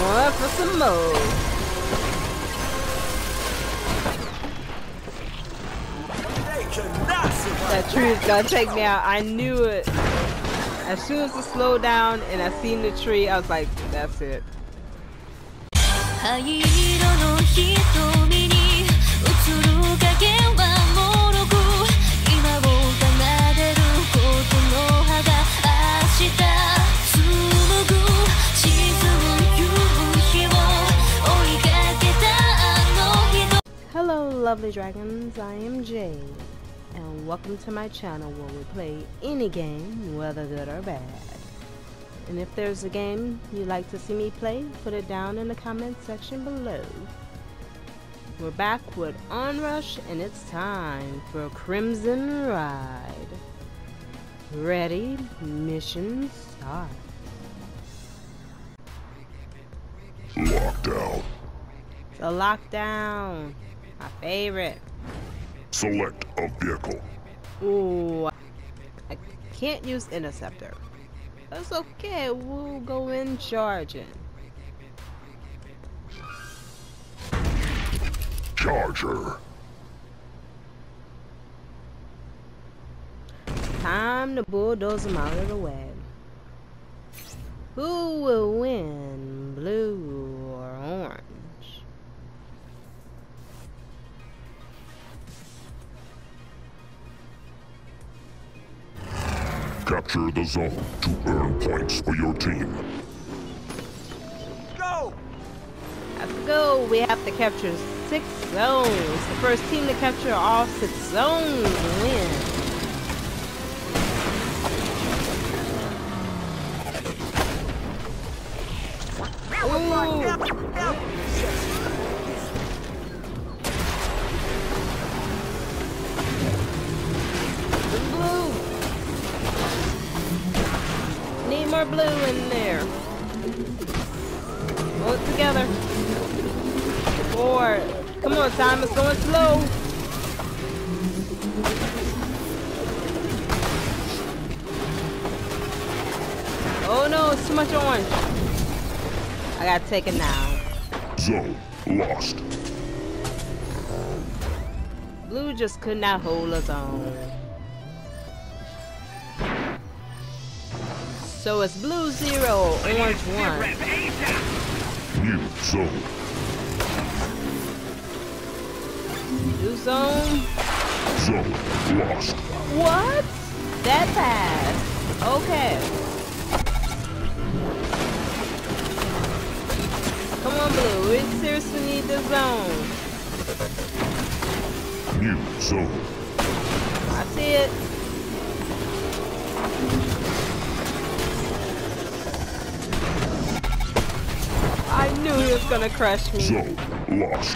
Going for some more. That tree is gonna take me out. I knew it. As soon as it slowed down and I seen the tree, I was like, that's it. Hello lovely dragons, I am Jade, and welcome to my channel where we play any game, whether good or bad. And if there's a game you'd like to see me play, put it down in the comment section below. We're back with Onrush, and it's time for Crimson Ride. Ready, mission start. Lockdown. So lockdown, my favorite. Select a vehicle. Ooh, I can't use interceptor. That's okay, we'll go in charging. Charger. Time to bulldoze them out of the way. Who will win, blue or orange? Capture the zone to earn points for your team. Go! Let's go. We have to capture 6 zones. The first team to capture all 6 zones wins. Need more blue in there. Pull it together. Forward. Come on, time is going slow. Oh no, it's too much orange. I gotta take it now. Zone lost. Blue just could not hold a zone. So it's blue 0, orange 1. New zone. New zone. Zone lost. What? That fast. Okay. Come on, blue. We seriously need the zone. New zone. I see it. I knew he was gonna crush me. Zone lost.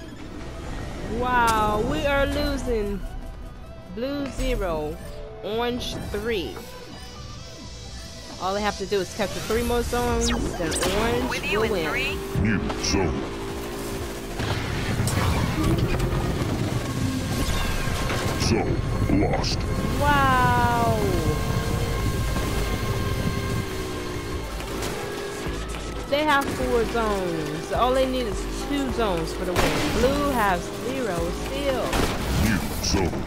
Wow, we are losing. Blue 0, orange 3. All they have to do is capture 3 more zones, then orange will win. New zone. Zone lost. Wow. They have 4 zones. All they need is 2 zones for the win. Blue has 0 still. New zone.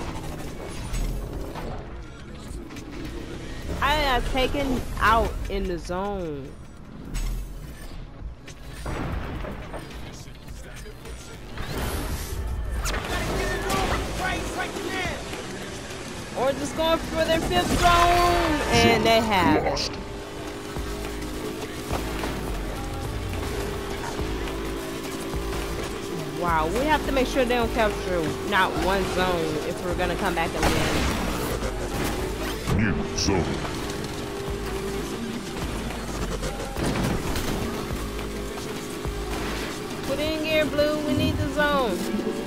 I got taken out in the zone. Or just going for their 5th zone, and they have lost. it. Wow, we have to make sure they don't capture not 1 zone if we're gonna come back and win. New zone. Put in gear, blue. We need the zone.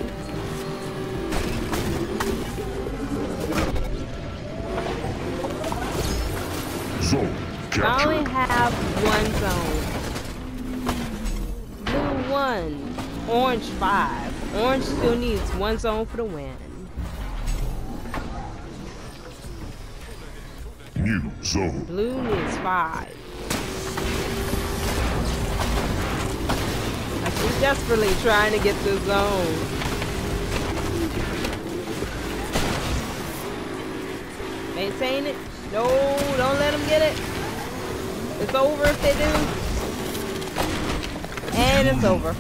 Zone I captured. only have 1 zone. Blue 1, orange 5. Orange still needs 1 zone for the win. New zone. Blue needs 5. Desperately trying to get the zone. Maintain it. No, don't let them get it. It's over if they do. And it's over.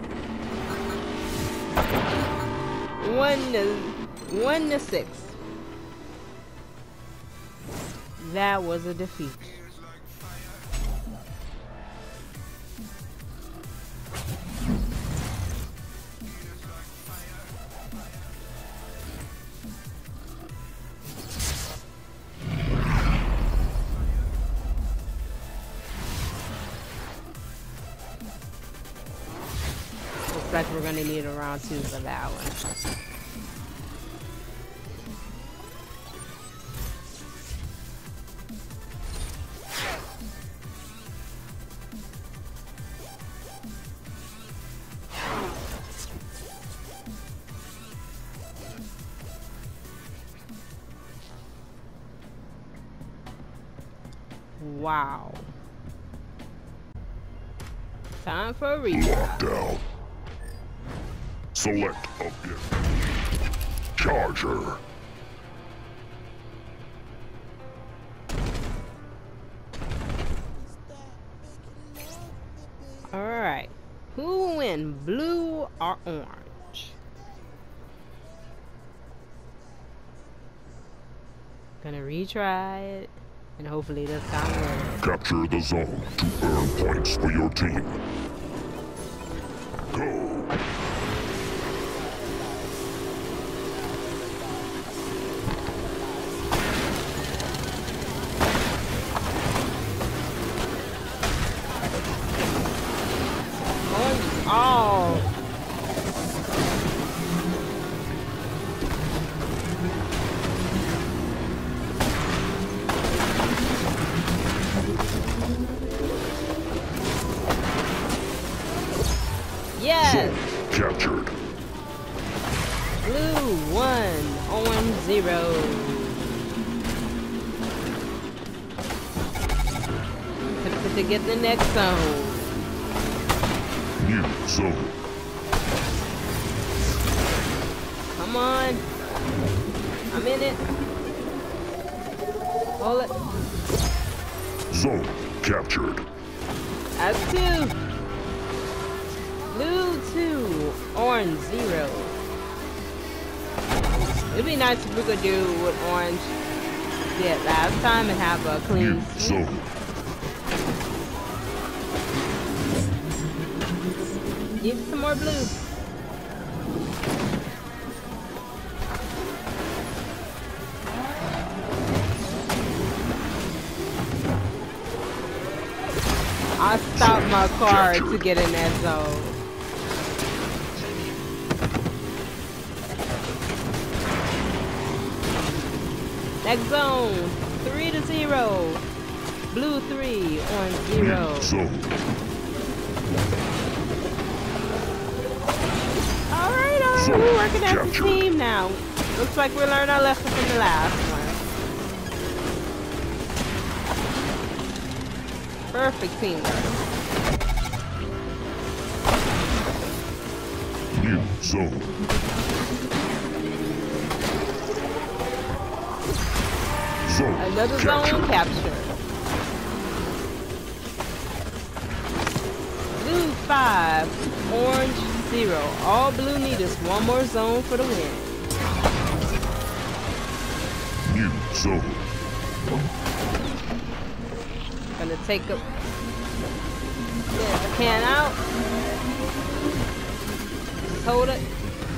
1-6. That was a defeat. Looks like we're gonna need a round 2 for that one. Wow. Time for a replay. Lockdown. Select object. Charger. Alright. Who will win, blue or orange? Gonna retry it. And hopefully this time will. Capture the zone to earn points for your team. Go. Oh. Yes. Zone captured. Blue 1, orange 0. To get the next zone. New zone. Come on. I'm in it. Hold it. Zone captured. That's 2. Blue 2, orange 0. It'd be nice if we could do what orange did last time and have a clean New sweep. zone. Need some more blue. I stopped my car to get in that zone. Next zone, 3-0. Blue 3, orange 0. New zone. Alright, we're working as a team now. Looks like we learned our lesson from the last one. Perfect teamwork. New zone. Zone Another captured. zone capture. Blue 5, orange 0. All blue need is one more zone for the win. New zone. Gonna take a can out. Just hold it.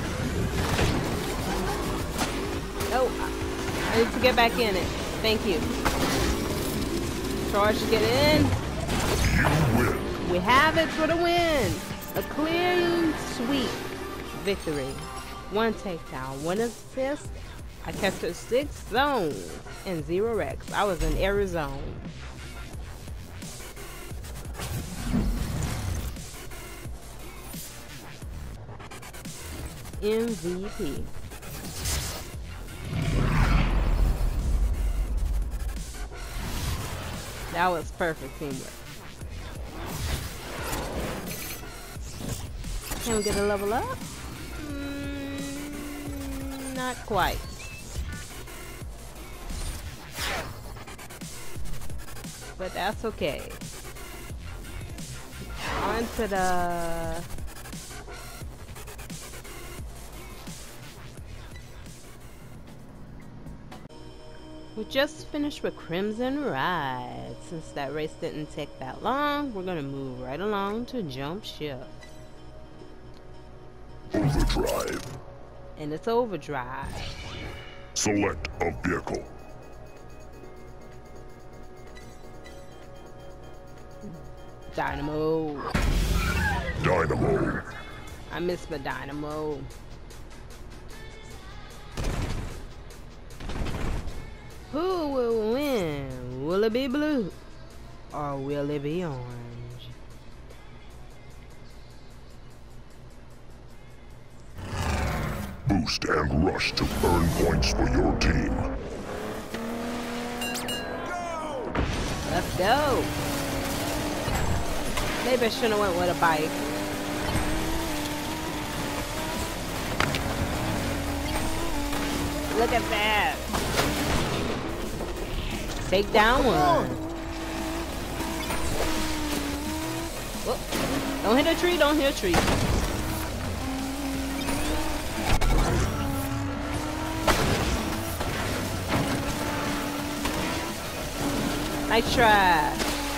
Oh, I need to get back in it. Thank you. Charge to get in. You win. We have it for the win. A clean sweep victory. 1 takedown, 1 assist. I captured 6 zones and 0 wrecks. I was in every zone. MVP. That was perfect teamwork. Can we get a level up? Not quite. But that's okay. On to the... We just finished with Crimson Ride. Since that race didn't take that long, we're gonna move right along to Jump Ship. Overdrive. And it's overdrive. Select a vehicle. Dynamo. Dynamo. I miss my Dynamo. Who will win? Will it be blue? Or will it be orange? Boost and rush to earn points for your team. Let's go. Maybe I shouldn't have went with a bike. Look at that. Take down one. Whoop. Don't hit a tree, don't hit a tree. Nice try.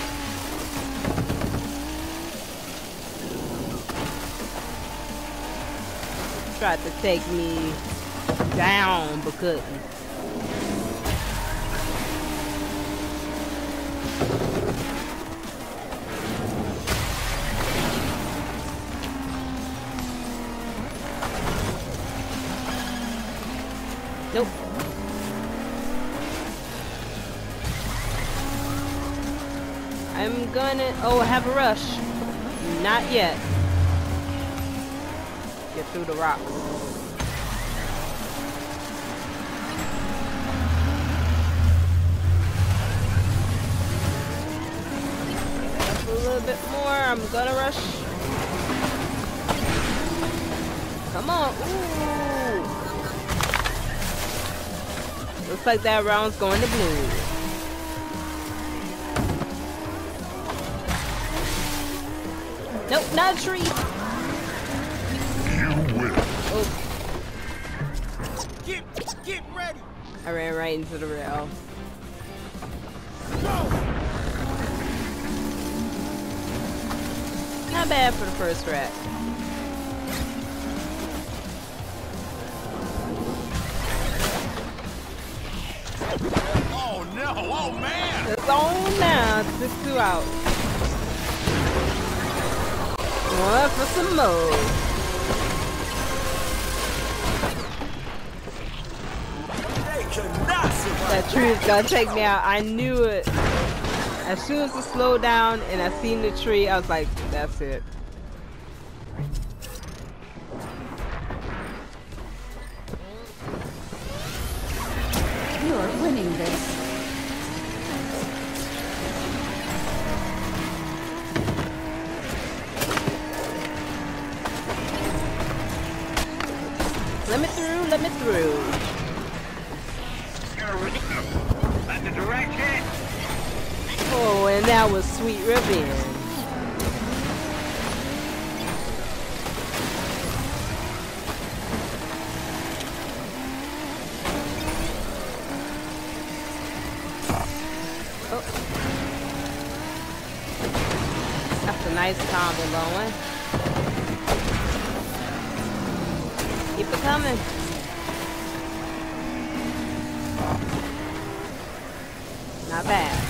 Tried to take me down but couldn't. Nope. I'm gonna... Oh, I have a rush. Not yet. Get through the rocks. Up a little bit more. I'm gonna rush. Come on. Ooh. Looks like that round's going to blue. Nope, not a tree. You win. Oh. Get ready. I ran right into the rail. Not bad for the first wreck. Oh no, oh man! It's on now. 6-2 out. Going for some more. That tree is gonna take me out. I knew it. As soon as it slowed down and I seen the tree, I was like, that's it. You're winning this. Let me through, let me through. That's the direction. Oh, and that was sweet revenge. Oh. That's a nice combo going. Keep it coming. Not bad.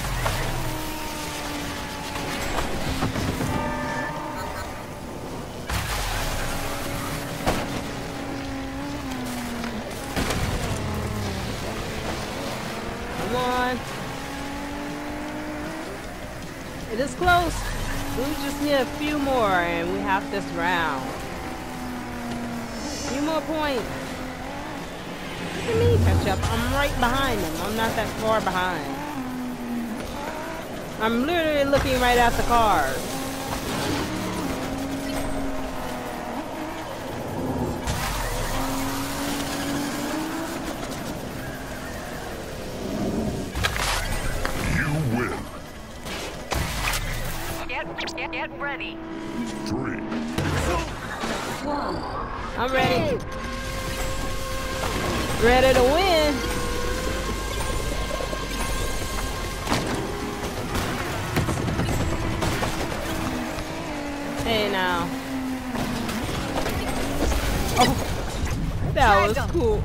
Come on. It is close. We just need a few more and we have this round. A few more points. Look at me catch up. I'm right behind them. I'm not that far behind. I'm literally looking right at the cars. ready. 3, I'm ready. Ready to win. Hey now. Oh, that was cool.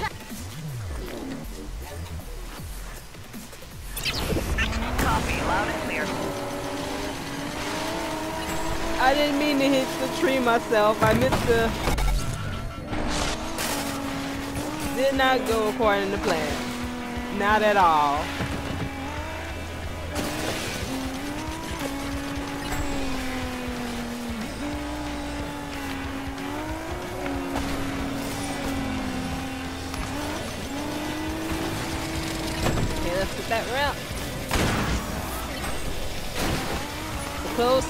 Copy, loud and clear. I didn't mean to hit the tree myself. I meant to. Did not go according to plan. Not at all. Okay, let's get that ramp. So close.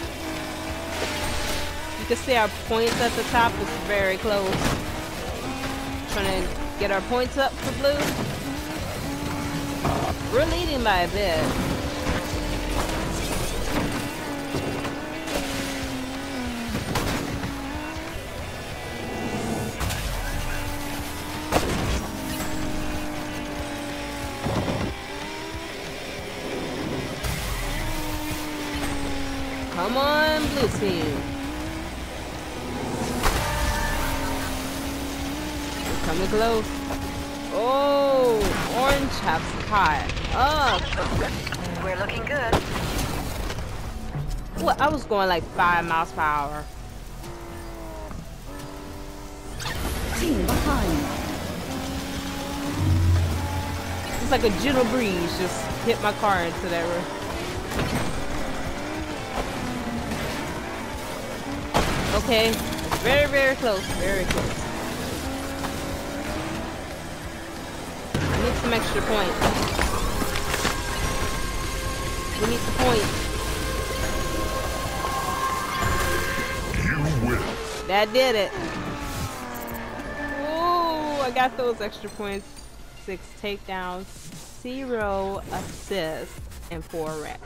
You can see our points at the top is very close. Trying to get our points up for blue. We're leading by a bit. Come on, blue team. Coming close. Oh, orange have caught up. We're looking good. What? I was going like 5 miles per hour. Team behind. It's like a gentle breeze just hit my car into that roof. Okay, it's very, very close. Very close. I need some extra points. We need the points. you win. That did it. Ooh, I got those extra points. 6 takedowns, 0 assists, and 4 wrecks.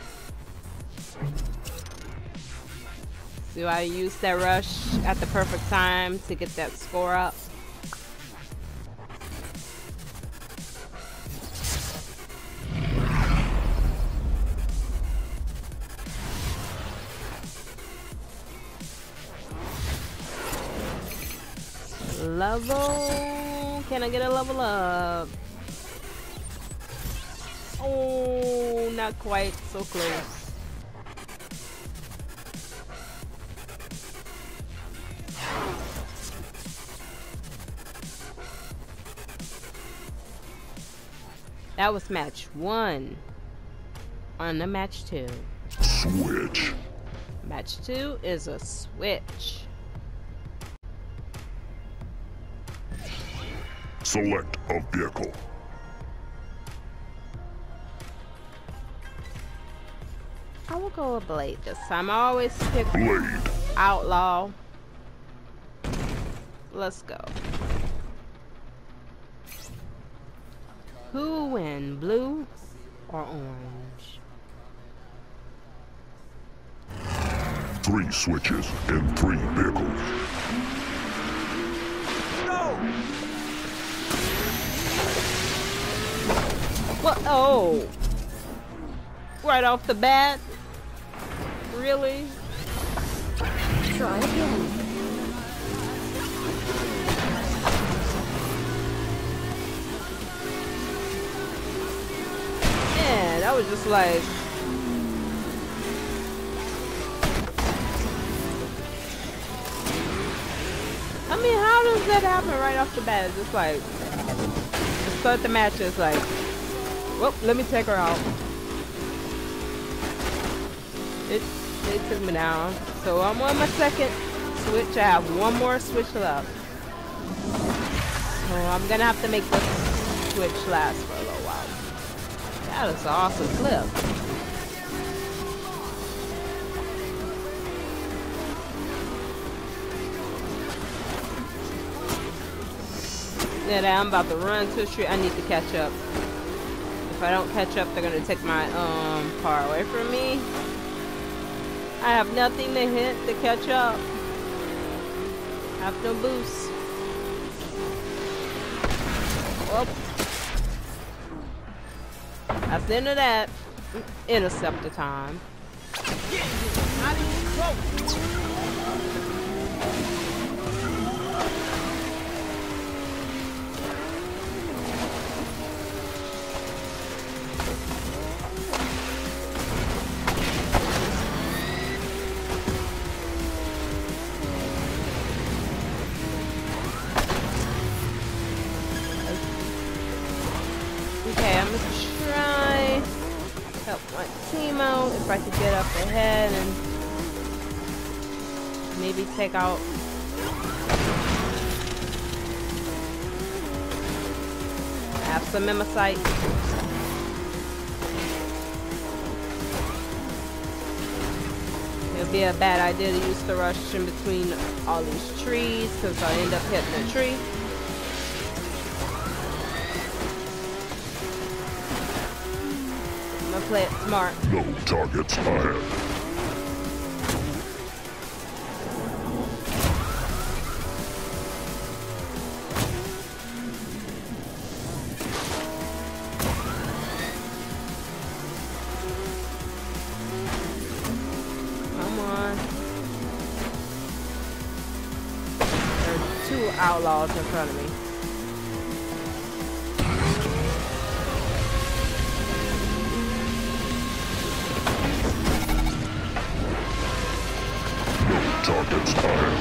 So I used that rush at the perfect time to get that score up. Level. Can I get a level up? Oh, not quite. So close. That was match 1. On to match 2. Switch. Match 2 is a switch. Select a vehicle. I will go with Blade this time. I always pick Blade. Outlaw. Let's go. Who will win, blue or orange? 3 switches and 3 vehicles. What? Oh. Right off the bat? Really? Try again. Man, that was just like... I mean, how does that happen right off the bat? It's just like... To start the match, it's like... Well, let me take her out. It took me down. So I'm on my second switch. I have 1 more switch left. So I'm gonna have to make this switch last for a little while. That is an awesome clip. Yeah, I'm about to run to a street. I need to catch up. If I don't catch up, they're gonna take my car away from me. I have nothing to hit to catch up. I have no boost. Well, that's the end of that. Interceptor time. Not even close. Okay, I'm gonna try help my team out if I could get up ahead and maybe take out. I have some in my sight. It'd be a bad idea to use the rush in between all these trees because I'll end up hitting a tree. I'm gonna play it smart. No targets ahead. Come on. There are two outlaws in front of me. Targets ahead.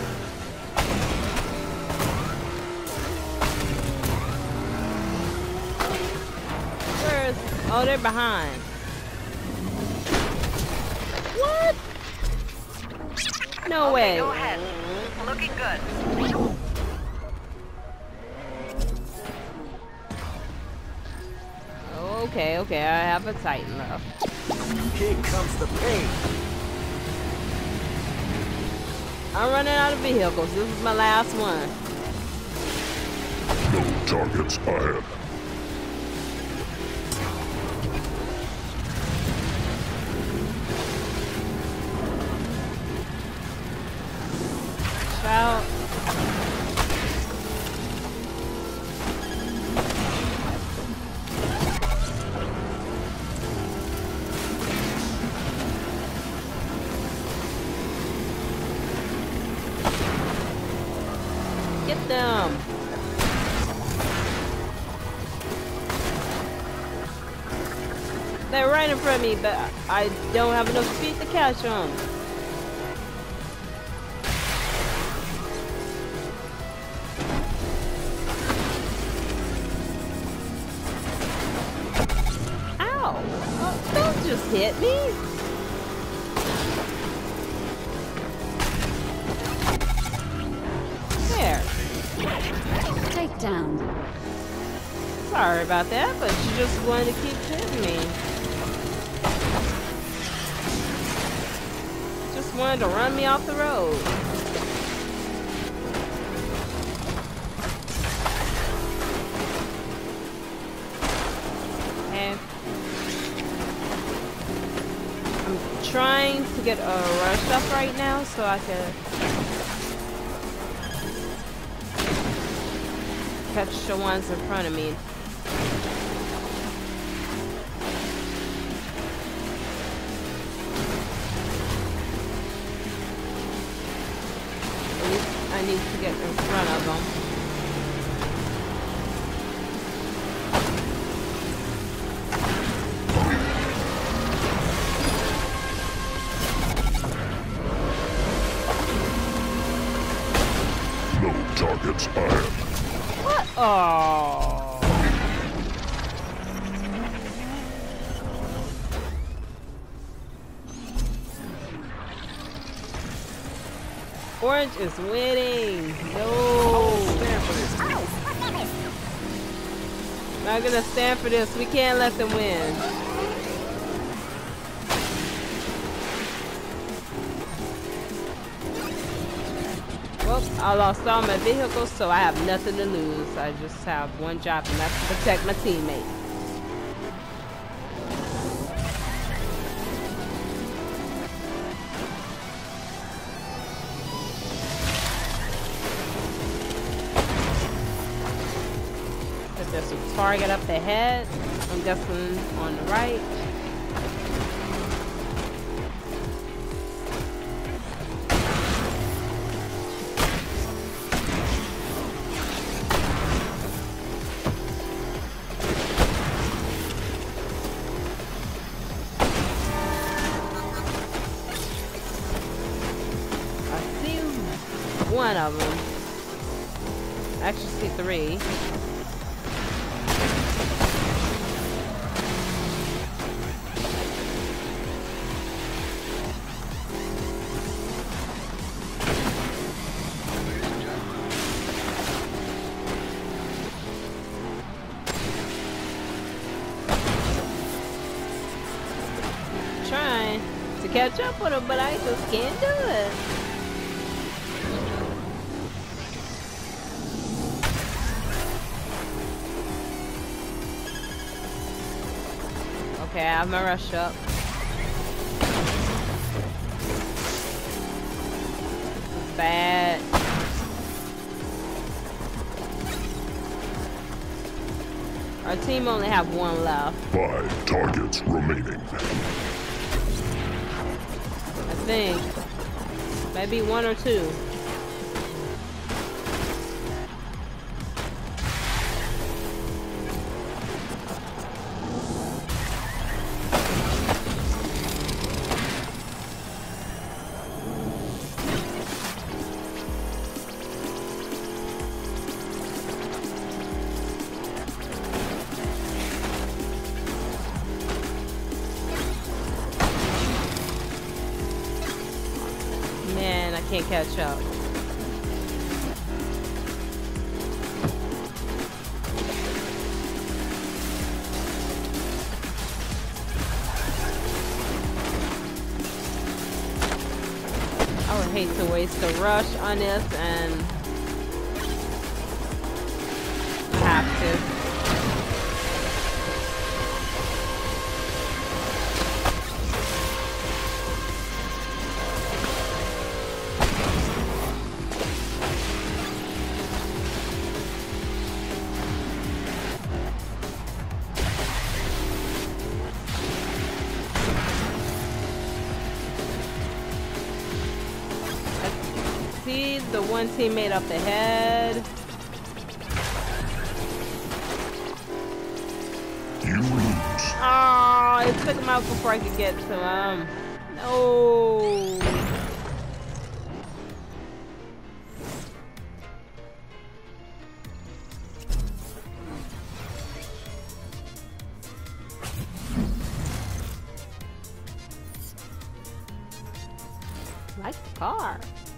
Where's... Oh, they're behind. What? No way. Go ahead. Looking good. Okay, okay, I have a Titan left. Here comes the pain. I'm running out of vehicles. This is my last one. No targets ahead. Shout. Get them. They're right in front of me, but I don't have enough speed to catch them. Ow! Oh, don't just hit me. There. Takedown. Sorry about that, but you just wanted to keep hitting me. Just wanted to run me off the road. And I'm trying to get a rush up right now so I can catch the ones in front of me. At least I need to get in front of them. No targets ahead. What? Oh. Orange is winning. No. Not gonna stand for this. We can't let them win. Well, I lost all my vehicles, so I have nothing to lose. I just have one job, and that's to protect my teammate. There's a target up ahead. I'm guessing on the right. I see one of them. I actually see three. Trying to catch up with him, but I just can't do it. Okay, I have my rush up. Bad. Our team only have one left. 5 targets remaining. I think. Maybe 1 or 2. Man, I can't catch up. I would hate to waste a rush on this, and I have to. See the one teammate up ahead. You lose. Oh, it took him out before I could get to him. No. Like the car.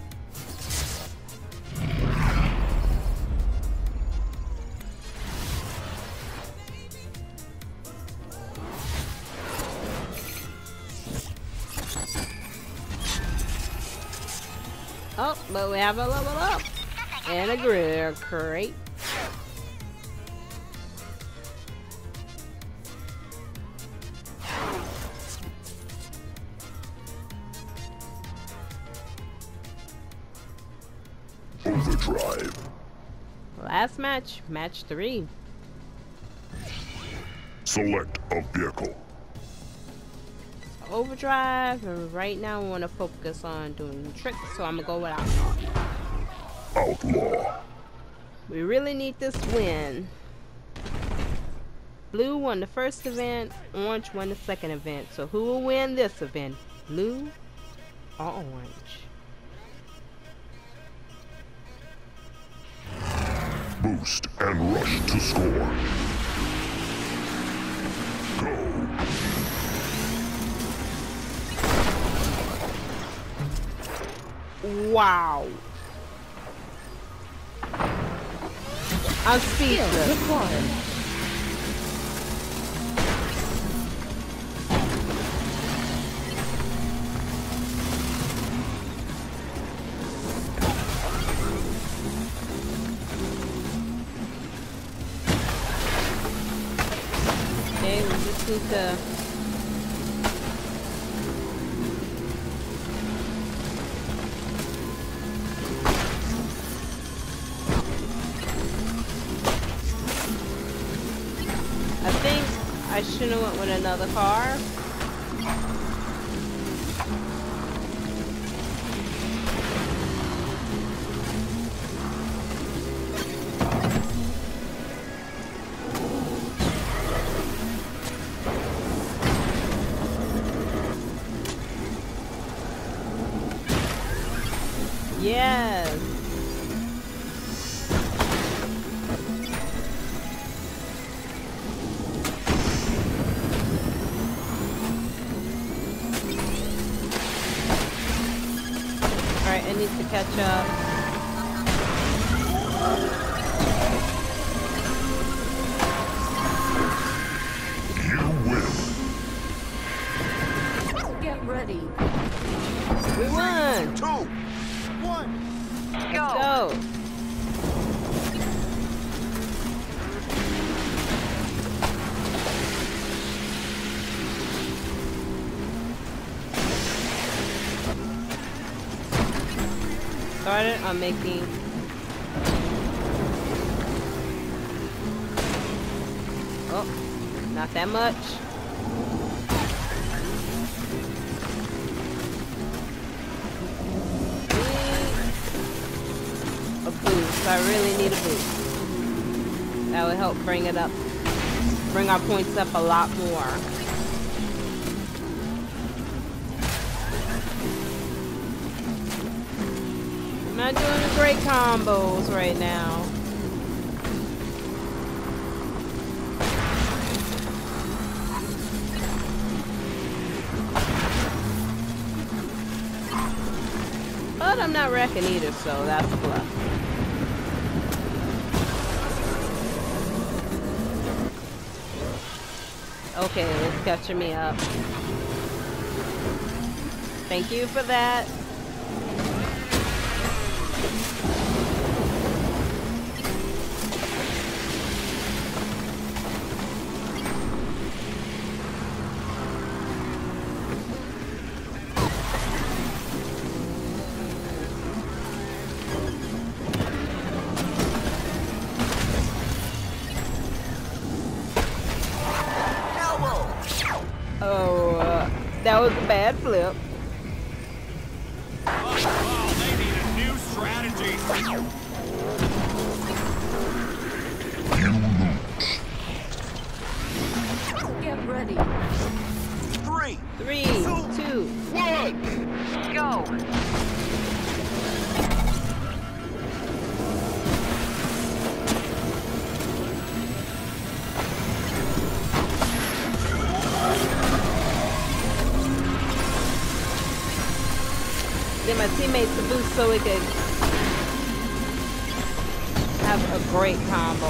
Oh, but we have a level up and a gear crate. Overdrive. Last match, match 3. Select a vehicle. Overdrive, and right now we want to focus on doing tricks, so I'm gonna go with Outlaw. Outlaw. We really need this win. Blue won the first event, orange won the second event. So who will win this event? Blue or orange? Boost and rush to score. Go. Wow. I'm speechless. Required. Okay, we just need to... I shouldn't have went with another car. Yes. Alright, it needs to catch up. You win. Get ready. We won. 2, 1. Go. Go. Started on making not that much. A boost. I really need a boost. That would help bring it up, bring our points up a lot more. I'm not doing the great combos right now. But I'm not wrecking either, so that's a plus. Okay, it's catching me up. Thank you for that. Oh, that was a bad flip. Oh, they need a new strategy. You lose. Get ready. 3, 3, 2, 1. Go. Get my teammates to boost so we could have a great combo.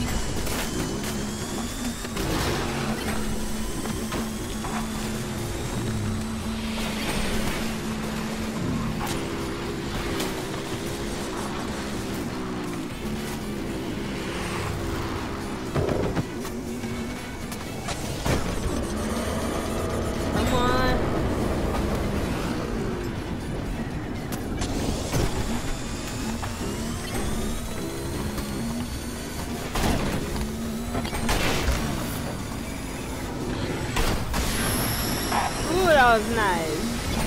Come on. Ooh, that was nice.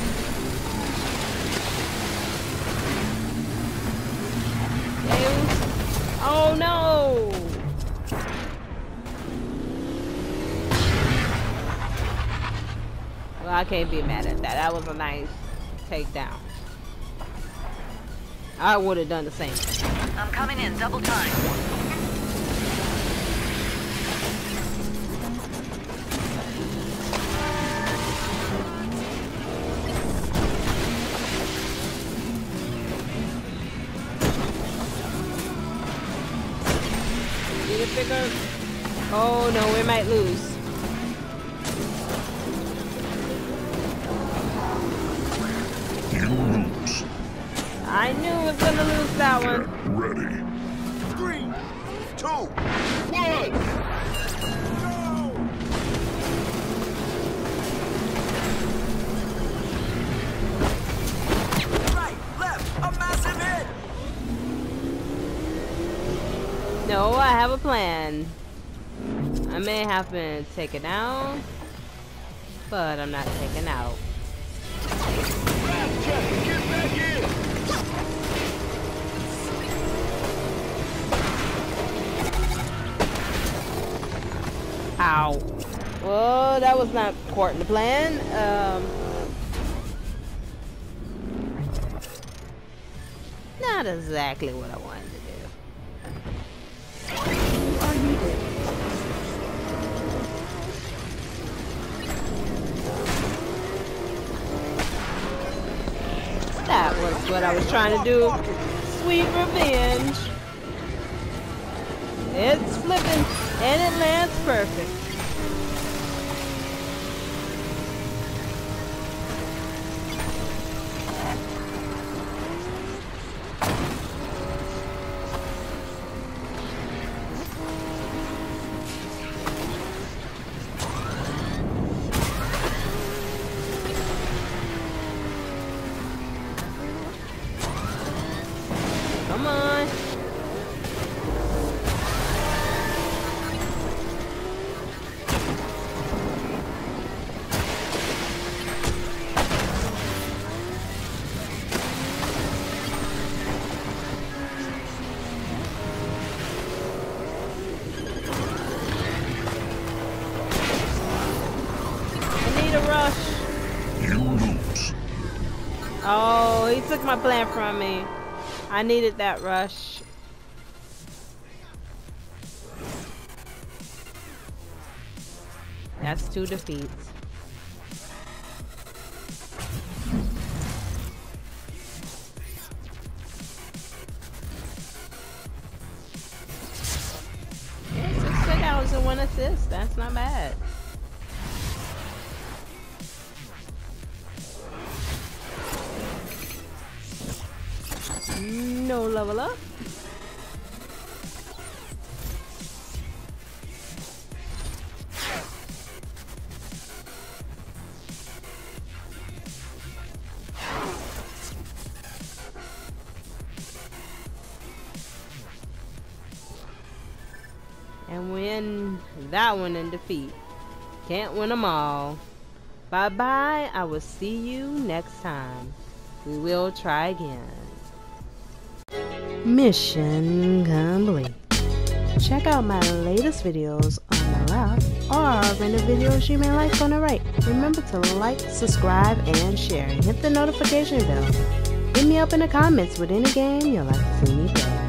Oh no! Well, I can't be mad at that. That was a nice takedown. I would have done the same. I'm coming in double time. Need a bigger. Oh no, we might lose. You lose. I knew I was gonna lose that Get one. ready. 3, 2, 1. Go. Right, left, a massive hit. No, I have a plan. I may have been taken out, but I'm not taken out. Ow. Well, that was not according to plan. Not exactly what I wanted to do. You are needed. That was what I was trying to do. Sweet revenge. It's flipping and it lands perfect. Come on. I need a rush. You lose. Oh, he took my plan from me. I needed that rush. That's 2 defeats. Yeah, 6 takedowns and 1 assist. That's not bad. No level up. And win that one in defeat. Can't win them all. Bye bye. I will see you next time. We will try again. Mission complete. Check out my latest videos on the left or random videos you may like on the right. Remember to like, subscribe, and share. And hit the notification bell. Hit me up in the comments with any game you'd like to see me play.